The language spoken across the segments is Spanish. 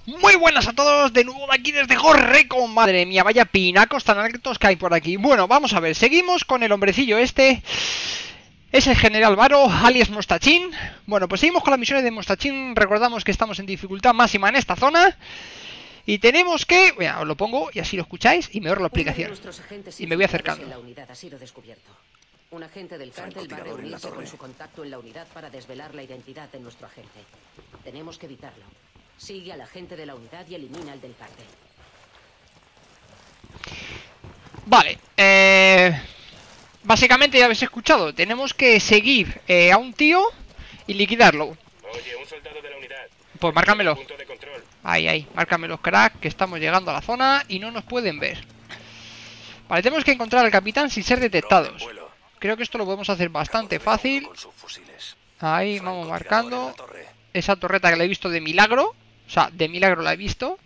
Muy buenas a todos, de nuevo de aquí desde Gorreco. Madre mía, vaya pinacos tan altos que hay por aquí. Bueno, vamos a ver, seguimos con el hombrecillo este. Es el General Varo, alias Mostachín. Bueno, pues seguimos con las misiones de Mostachín. Recordamos que estamos en dificultad máxima en esta zona. Y tenemos que... Mira, os lo pongo y así lo escucháis y me ahorro la explicación. Y me voy acercando. Un agente del cártel va a reunirse con su contacto en la unidad para desvelar la identidad de nuestro agente. Tenemos que evitarlo. Sigue al agente de la unidad y elimina al del cártel. Vale, básicamente ya habéis escuchado. Tenemos que seguir a un tío y liquidarlo. Oye, un soldado de la unidad. Pues márcamelo. Punto de control. Ahí, márcamelo, crack, que estamos llegando a la zona y no nos pueden ver. Vale, tenemos que encontrar al capitán sin ser detectados. Creo que esto lo podemos hacer bastante fácil. Ahí, vamos marcando esa torreta que la he visto de milagro. O sea, de milagro la he visto.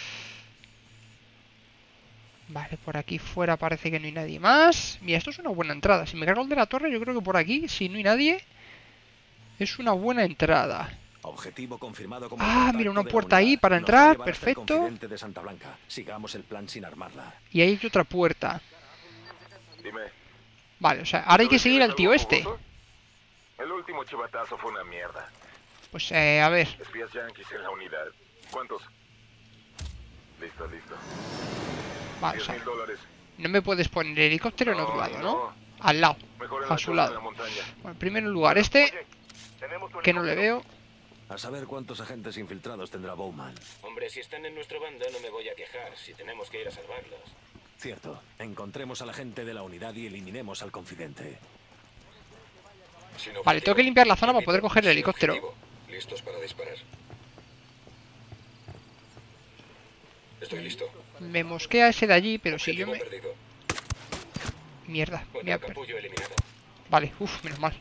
Vale, por aquí fuera parece que no hay nadie más. Mira, esto es una buena entrada. Si me cargo el de la torre, yo creo que por aquí, si no hay nadie, es una buena entrada. Objetivo confirmado como Mira, una puerta ahí para entrar, perfecto. De Santa Blanca. Sigamos el plan sin armarla. Y ahí hay otra puerta. Dime. Vale, o sea, ahora hay que seguir al tío este. El último chivatazo fue una mierda. Pues, a ver. Espías yanquis en la unidad. ¿Cuántos? Listo. Vale, o sea, $10,000. no me puedes poner el helicóptero en otro lado, ¿no? Al lado, Mejor en a la su zona de lado. la montaña. Bueno, en primer lugar este, Oye, tenemos un que no le veo. A saber cuántos agentes infiltrados tendrá Bowman. Hombre, si están en nuestro bando no me voy a quejar. Si tenemos que ir a salvarlos. Cierto. Encontremos al agente de la unidad y eliminemos al confidente. Vale, tengo que limpiar la zona para poder coger el helicóptero. Listos para disparar. Estoy listo. Me mosquea ese de allí, pero si yo me... Perdido. Mierda, me ha perdido. Capullo eliminado. Vale, menos mal.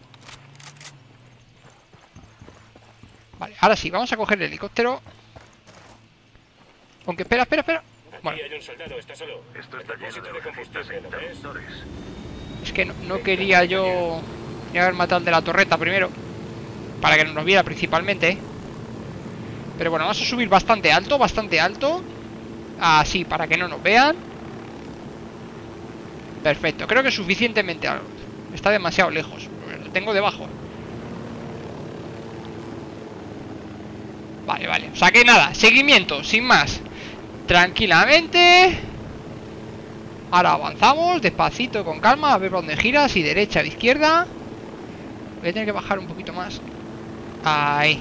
Vale, ahora sí, vamos a coger el helicóptero. Aunque, espera. Bueno, Aquí hay un soldado, está solo. Esto está lleno de combustible, ¿lo ves? es que no quería yo... haber matado al de la torreta primero. Para que no nos viera principalmente, ¿eh? Pero bueno, vamos a subir bastante alto. Así, para que no nos vean. Perfecto, creo que es suficientemente alto. Está demasiado lejos, lo tengo debajo. Vale, o sea que nada, seguimiento, sin más. Tranquilamente. Ahora avanzamos, despacito, con calma. A ver por dónde gira, si derecha o izquierda. Voy a tener que bajar un poquito más. Ahí.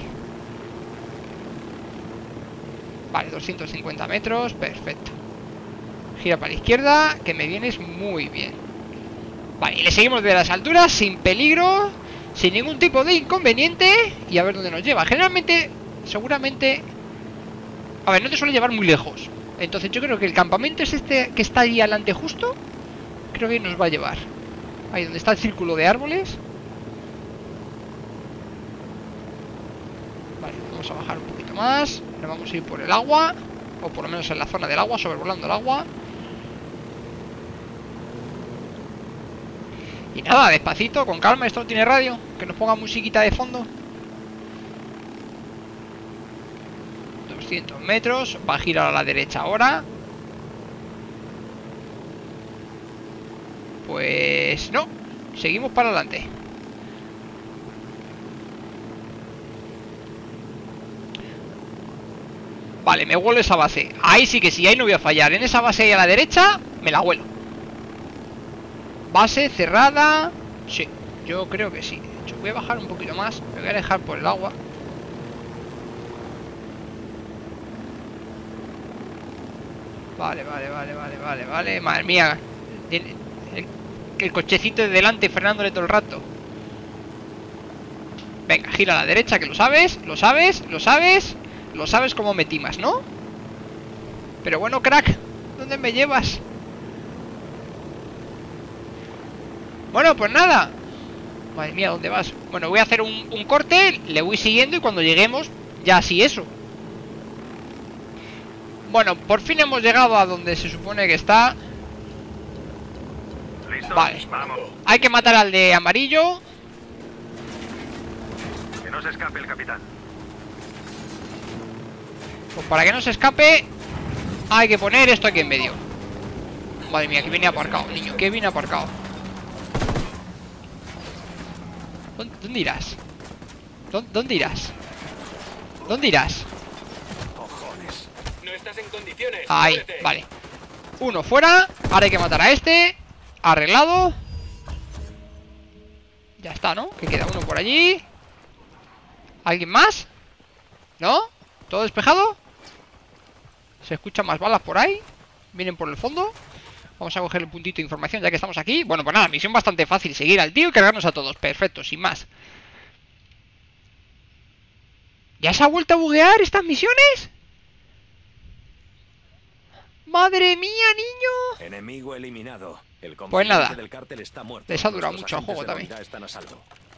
Vale, 250 metros, perfecto. Gira para la izquierda, que me vienes muy bien. Vale, y le seguimos de las alturas, sin peligro, sin ningún tipo de inconveniente. Y a ver dónde nos lleva. Generalmente, seguramente... A ver, no te suele llevar muy lejos. Entonces yo creo que el campamento es este que está ahí adelante justo. Creo que nos va a llevar. Ahí donde está el círculo de árboles. Vale, vamos a bajar un poquito más. Ahora vamos a ir por el agua. O por lo menos en la zona del agua, sobrevolando el agua. Y nada, despacito, con calma. Esto no tiene radio. Que nos ponga musiquita de fondo. 200 metros. Va a girar a la derecha ahora. Pues no. Seguimos para adelante. Vale, me huelo esa base. Ahí sí que sí, ahí no voy a fallar. En esa base ahí a la derecha, me la huelo. Base cerrada. Sí, yo creo que sí. De hecho, voy a bajar un poquito más. Me voy a dejar por el agua. Vale. Madre mía. El cochecito de delante frenándole todo el rato. Venga, gira a la derecha, que lo sabes. Lo sabes cómo me timas, ¿no? Pero bueno, crack, ¿dónde me llevas? Bueno, pues nada. Madre mía, ¿dónde vas? Bueno, voy a hacer un corte. Le voy siguiendo y cuando lleguemos, ya así eso. Bueno, por fin hemos llegado a donde se supone que está. Vale, hay que matar al de amarillo. Que no se escape el capitán. Pues para que no se escape, hay que poner esto aquí en medio. Madre mía, que viene aparcado, niño, que viene aparcado. ¿Dónde irás? ¿Dónde irás? ¿Dónde irás? Cojones. No estás en condiciones. Ahí, Muévete. vale. Uno fuera, ahora hay que matar a este. Arreglado. Ya está, ¿no? Que queda uno por allí. ¿Alguien más? ¿No? ¿Todo despejado? Se escuchan más balas por ahí. Vienen por el fondo. Vamos a coger el puntito de información ya que estamos aquí. Bueno, pues nada, misión bastante fácil. Seguir al tío y cargarnos a todos. Perfecto, sin más. ¿Ya se ha vuelto a buguear estas misiones? ¡Madre mía, niño! Enemigo eliminado. El Pues nada. confidente del cártel está muerto. Les ha durado Nuestros mucho el agentes juego de la también. unidad están a salvo.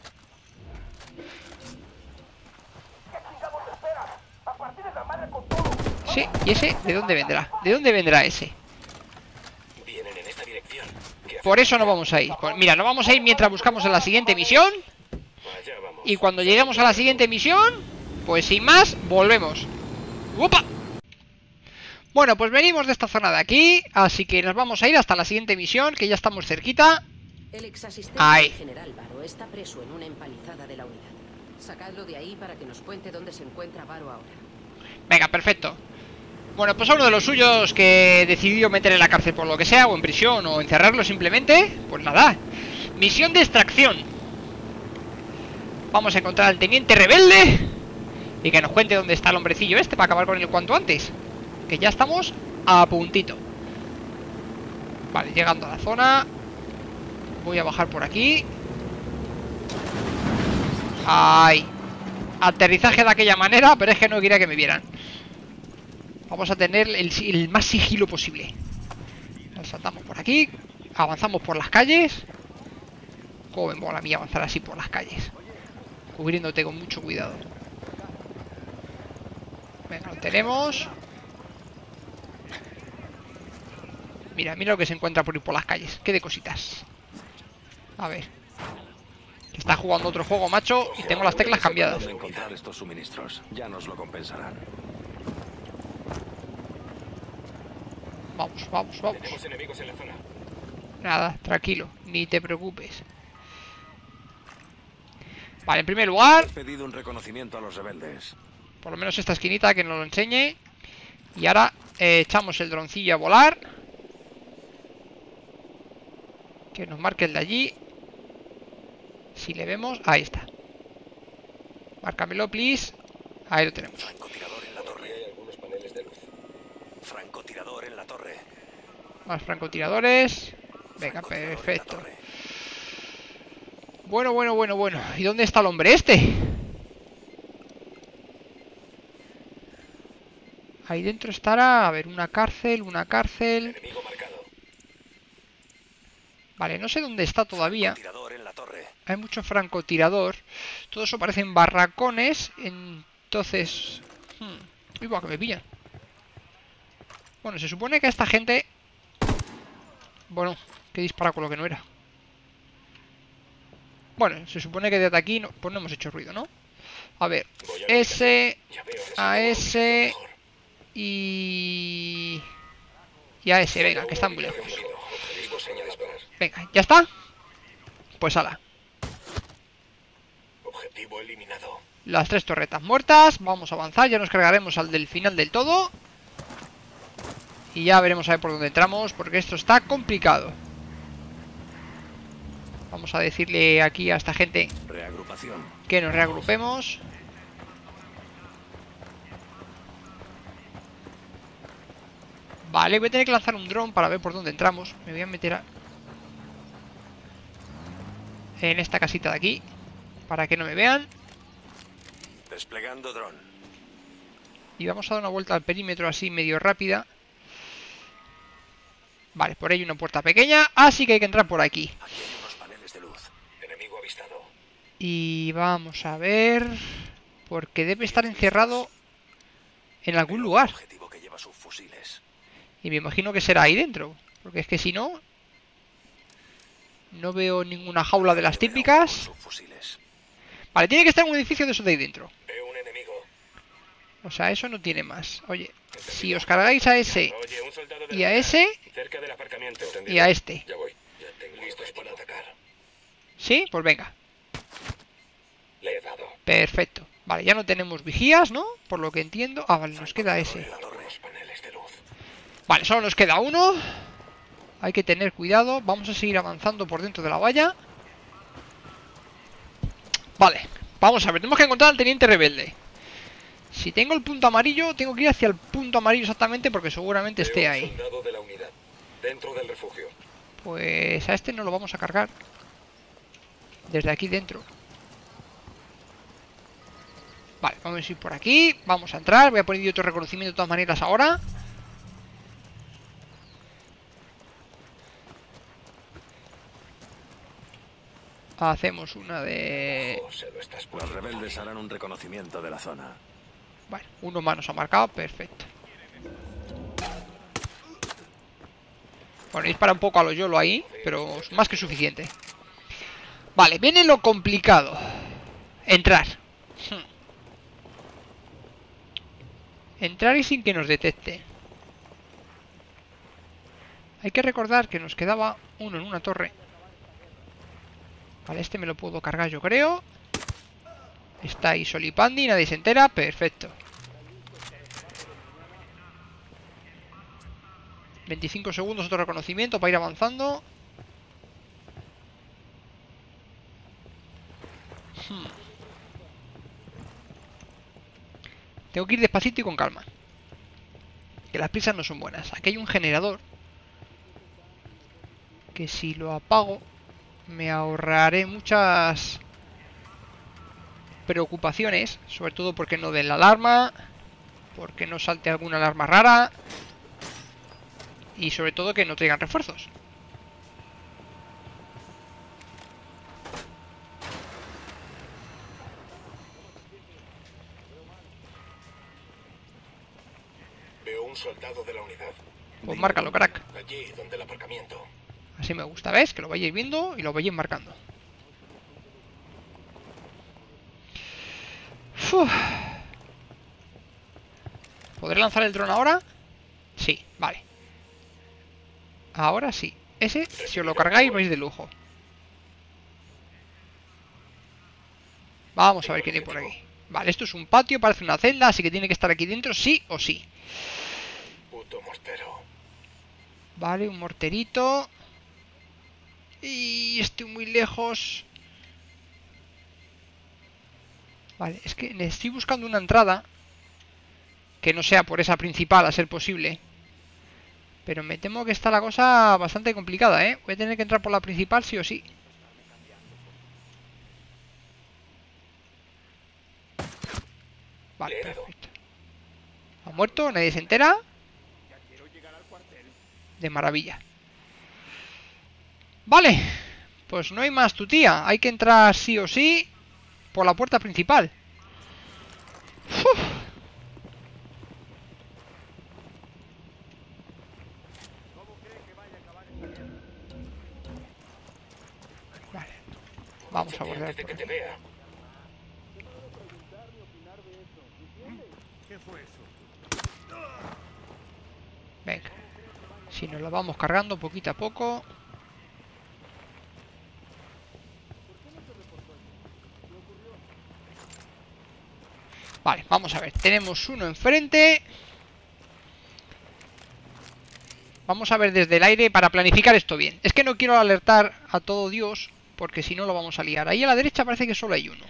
Sí, ¿y ese de dónde vendrá? ¿De dónde vendrá ese? Vienen en esta dirección. ¿Qué Por eso no vamos a ir. Pues mira, no vamos a ir mientras buscamos en la siguiente misión. Allá vamos. Y cuando lleguemos a la siguiente misión, pues sin más, volvemos. ¡Opa! Bueno, pues venimos de esta zona de aquí, así que nos vamos a ir hasta la siguiente misión, que ya estamos cerquita. El ex asistente Ahí. del general Varo está preso en una empalizada de la unidad. Sacadlo de ahí para que nos cuente dónde se encuentra Varo ahora. Venga, perfecto. Bueno, pues a uno de los suyos que decidió meter en la cárcel por lo que sea, o en prisión, o encerrarlo simplemente, pues nada. Misión de extracción. Vamos a encontrar al teniente rebelde y que nos cuente dónde está el hombrecillo este para acabar con él cuanto antes. Que ya estamos a puntito. Vale, llegando a la zona. Voy a bajar por aquí. Ay. Aterrizaje de aquella manera, pero es que no quería que me vieran. Vamos a tener el más sigilo posible. Nos saltamos por aquí. Avanzamos por las calles. Joven, mola a mí avanzar así por las calles, cubriéndote con mucho cuidado. Venga, lo tenemos. Mira, mira lo que se encuentra por ir por las calles. Qué de cositas. A ver. Está jugando otro juego, macho, y tengo las teclas cambiadas. ¿Dónde encontrar estos suministros? Ya nos lo compensarán. Vamos, vamos, vamos. Tenemos enemigos en la zona. Nada, tranquilo, ni te preocupes. Vale, en primer lugar, He pedido un reconocimiento a los rebeldes. por lo menos esta esquinita que nos lo enseñe. Y ahora echamos el droncillo a volar. Que nos marque el de allí. Si le vemos, ahí está. Márcamelo, please. Ahí lo tenemos. Francotirador en la Aquí torre. hay algunos paneles de luz. Francotirador en la torre. Más francotiradores. Venga, Francotirador en la perfecto. torre. Bueno, bueno, bueno, bueno. ¿Y dónde está el hombre este? Ahí dentro estará, a ver, una cárcel, una cárcel. Enemigo marcado. Vale, no sé dónde está todavía. Francotirador en la torre. Hay mucho francotirador. Todo eso parecen barracones. Entonces... Uy, va, que me pillan. Bueno, se supone que esta gente... Bueno, que dispara con lo que no era. Bueno, se supone que desde aquí no, pues no hemos hecho ruido, ¿no? A ver, Voy a ese... Ya veo A ese... mejor. Y a ese, venga, que están muy lejos. Recibido. Objetivo seña disparar. Venga, ¿ya está? Pues ala. Objetivo eliminado. Las 3 torretas muertas. Vamos a avanzar, ya nos cargaremos al del final del todo. Y ya veremos a ver por dónde entramos, porque esto está complicado. Vamos a decirle aquí a esta gente Reagrupación. que nos reagrupemos. Vale, voy a tener que lanzar un dron para ver por dónde entramos. Me voy a meter en esta casita de aquí, para que no me vean. Desplegando dron. Y vamos a dar una vuelta al perímetro así medio rápida. Vale, por ahí hay una puerta pequeña, así que hay que entrar por aquí. Aquí hay unos paneles de luz. Enemigo avistado. Y vamos a ver... Porque debe estar encerrado en algún lugar. Objetivo que lleva sus fusiles. Y me imagino que será ahí dentro. Porque es que si no... No veo ninguna jaula de las típicas. Sus fusiles. Vale, tiene que estar en un edificio de esos de ahí dentro. Veo un enemigo. O sea, eso no tiene más. Oye, si os cargáis a ese Oye, un soldado de y a la ese cerca del aparcamiento. y a este. Ya voy. Ya tengo listos para atacar. ¿Sí? Pues venga. Le he dado. Perfecto. Vale, ya no tenemos vigías, ¿no? Por lo que entiendo. Ah, vale, nos queda ese. Los paneles de luz. Vale, solo nos queda uno. Hay que tener cuidado. Vamos a seguir avanzando por dentro de la valla. Vale, vamos a ver. Tenemos que encontrar al teniente rebelde. Si tengo el punto amarillo, tengo que ir hacia el punto amarillo exactamente porque seguramente esté Veo un ahí. soldado de la unidad. Dentro del refugio. Pues a este no lo vamos a cargar. Desde aquí dentro. Vale, vamos a ir por aquí. Vamos a entrar. Voy a poner otro reconocimiento de todas maneras ahora. Hacemos una de... Oh, se lo estás Los poniendo rebeldes fácil. harán un reconocimiento de la zona. Bueno, uno más nos ha marcado. Perfecto. Bueno, dispara un poco a lo YOLO ahí, pero es más que suficiente. Vale, viene lo complicado. Entrar. Entrar y sin que nos detecte. Hay que recordar que nos quedaba uno en una torre. Vale, este me lo puedo cargar yo creo. Está ahí solipandi, nadie se entera. Perfecto. 25 segundos, otro reconocimiento para ir avanzando. Tengo que ir despacito y con calma. Que las prisas no son buenas. Aquí hay un generador. Que si lo apago me ahorraré muchas preocupaciones. Sobre todo porque no den la alarma. Porque no salte alguna alarma rara. Y sobre todo que no traigan refuerzos. Veo un soldado de la unidad. Pues márcalo, crack. Allí, donde el aparcamiento. Así me gusta, ¿ves? Que lo vayáis viendo y lo vayáis marcando. Uf. ¿Podré lanzar el dron ahora? Sí, vale. Ahora sí. Ese, si os lo cargáis, vais de lujo. Vamos a ver quién hay por aquí. Vale, esto es un patio, parece una celda, así que tiene que estar aquí dentro sí o sí. Puto mostero. Vale, un morterito. Y estoy muy lejos. Vale, es que estoy buscando una entrada que no sea por esa principal, a ser posible. Pero me temo que está la cosa bastante complicada, ¿eh? Voy a tener que entrar por la principal sí o sí. Vale, perfecto. Ha muerto, nadie se entera. De maravilla. Vale, pues no hay más, tu tía. Hay que entrar sí o sí por la puerta principal. Uf. Vale, vamos a abordar Antes de por que te aquí. vea. Venga, si nos lo vamos cargando poquito a poco. Vale, vamos a ver. Tenemos uno enfrente. Vamos a ver desde el aire para planificar esto bien. Es que no quiero alertar a todo Dios, porque si no lo vamos a liar. Ahí a la derecha parece que solo hay uno.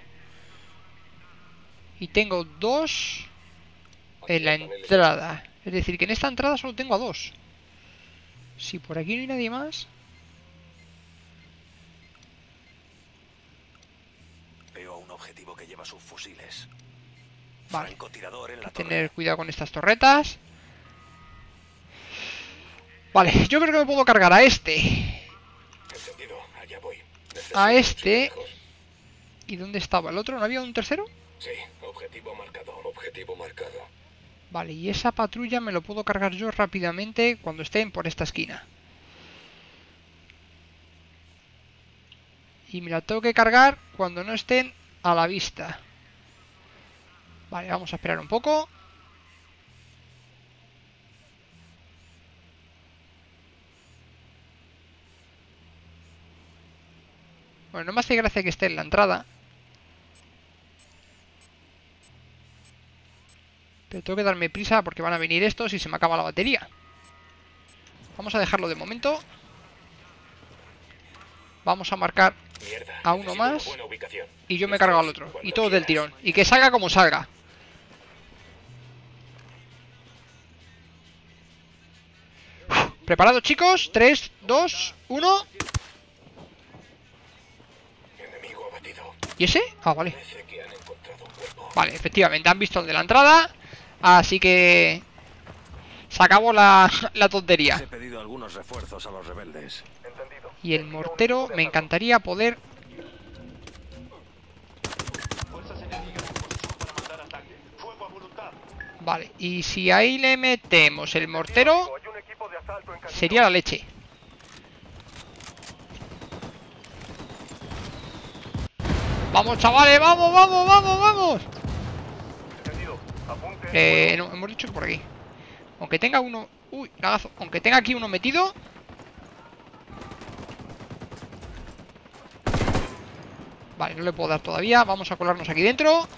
Y tengo dos en la entrada. Es decir, que en esta entrada solo tengo a dos. Si por aquí no hay nadie más... Veo un objetivo que lleva sus fusiles. Vale, Francotirador en la hay que tener torre. cuidado con estas torretas. Vale, yo creo que me puedo cargar a este. Entendido, allá voy. A Necesito este. lejos. ¿Y dónde estaba el otro? ¿No había un tercero? Sí, objetivo marcado. Objetivo marcado. Vale, y esa patrulla me lo puedo cargar yo rápidamente cuando estén por esta esquina. Y me la tengo que cargar cuando no estén a la vista. Vale, vamos a esperar un poco. Bueno, no me hace gracia que esté en la entrada. Pero tengo que darme prisa porque van a venir estos y se me acaba la batería. Vamos a dejarlo de momento. Vamos a marcar a uno más. Y yo me cargo al otro. Y todo del tirón. Y que salga como salga. ¿Preparados, chicos? 3, 2, 1. ¿Y ese? Ah, vale. Vale, efectivamente, han visto el de la entrada. Así que se acabó la tontería. He pedido algunos refuerzos a los rebeldes. Y el mortero, me encantaría poder... Vale, y si ahí le metemos el mortero, sería la leche. Vamos, chavales, vamos, vamos, vamos, vamos. No, hemos dicho que por aquí. Aunque tenga uno... Uy, lagazo. Aunque tenga aquí uno metido. Vale, no le puedo dar todavía. Vamos a colarnos aquí dentro.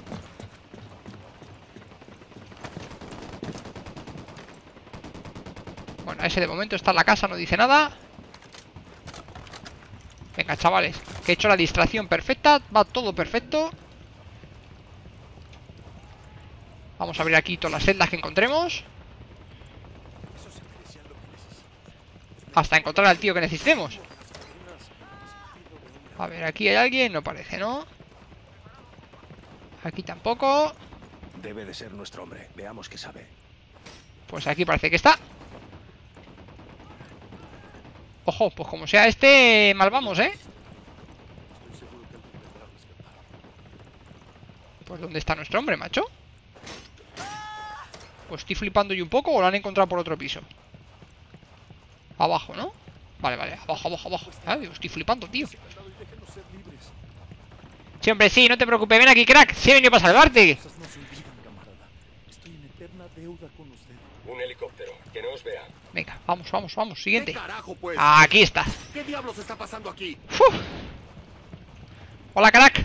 Bueno, ese de momento está en la casa, no dice nada. Venga, chavales, que he hecho la distracción perfecta. Va todo perfecto. Vamos a abrir aquí todas las celdas que encontremos. Hasta encontrar al tío que necesitemos. A ver, aquí hay alguien, no parece, ¿no? Aquí tampoco. Debe de ser nuestro hombre, veamos qué sabe. Pues aquí parece que está. Ojo, pues como sea este, mal vamos, ¿eh? Pues ¿dónde está nuestro hombre, macho? Pues estoy flipando yo un poco o lo han encontrado por otro piso. Abajo, ¿no? Vale, vale, abajo, abajo, abajo. Ay, estoy flipando, tío. Sí, hombre, sí, no te preocupes, ven aquí, crack. Sí he venido para salvarte. Un helicóptero, que no os vea. Venga, vamos, vamos, vamos, siguiente. ¿Qué carajo, pues? Aquí está. ¿Qué diablos está pasando aquí? Uf. Hola, crack.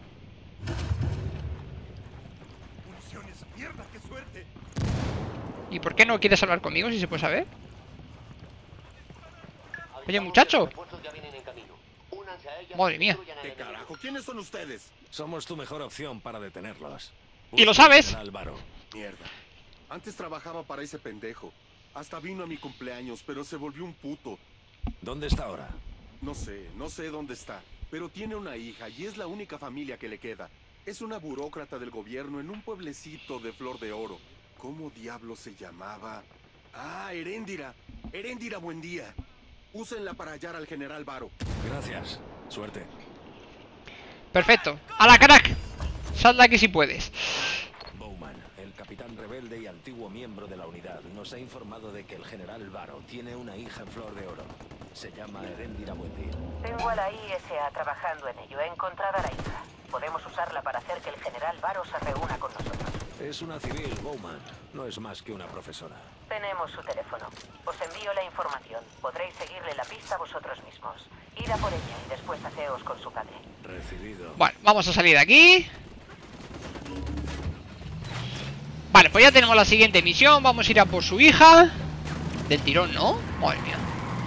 Municiones, mierda, qué suerte. ¿Y por qué no quieres hablar conmigo, si se puede saber? Oye, muchacho. Madre mía. ¿Qué carajo? ¿Quiénes son ustedes? Somos tu mejor opción para detenerlos. ¿Y lo sabes? General Varo. Mierda. Antes trabajaba para ese pendejo. Hasta vino a mi cumpleaños, pero se volvió un puto. ¿Dónde está ahora? No sé dónde está. Pero tiene una hija y es la única familia que le queda. Es una burócrata del gobierno en un pueblecito de Flor de Oro. ¿Cómo diablo se llamaba? Ah, Heréndira. Heréndira Buendía. Úsenla para hallar al general Varo. Gracias. Suerte. Perfecto. ¡A la crack! Sal de aquí si puedes. Bowman, el capitán rebelde y antiguo miembro de la unidad, nos ha informado de que el general Varo tiene una hija en Flor de Oro. Se llama Heréndira Buendía. Tengo a la ISA trabajando en ello. He encontrado a la hija. Podemos usarla para hacer que el general Varo se reúna con nosotros. Es una civil, Bowman. No es más que una profesora. Tenemos su teléfono. Os envío la información. Podréis seguirle la pista vosotros mismos. Id a por ella y después haceos con su padre. Recibido. Bueno, vamos a salir de aquí. Vale, pues ya tenemos la siguiente misión. Vamos a ir a por su hija. Del tirón, ¿no? Madre mía.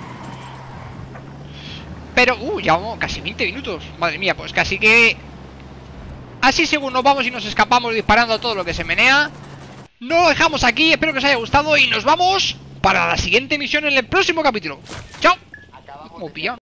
Pero, llevamos casi 20 minutos. Madre mía, pues casi que... Así según nos vamos y nos escapamos disparando a todo lo que se menea. Lo dejamos aquí, espero que os haya gustado y nos vamos para la siguiente misión en el próximo capítulo. ¡Chao! Como pillado.